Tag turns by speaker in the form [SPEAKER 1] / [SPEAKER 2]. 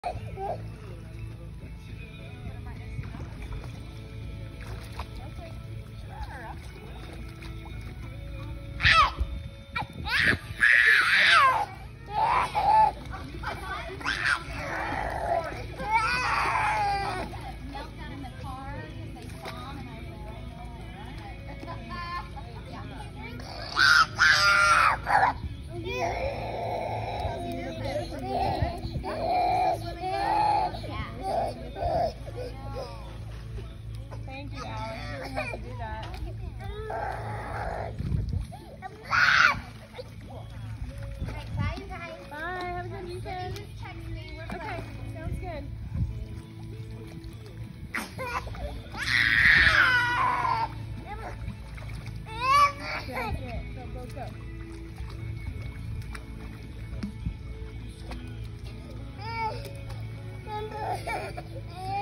[SPEAKER 1] Thank you, Alex. You didn't have to do that.
[SPEAKER 2] Bye, you guys.
[SPEAKER 1] Bye. Have a good weekend.
[SPEAKER 2] Just text me. We're
[SPEAKER 1] Okay. Sounds good. Go, go, go.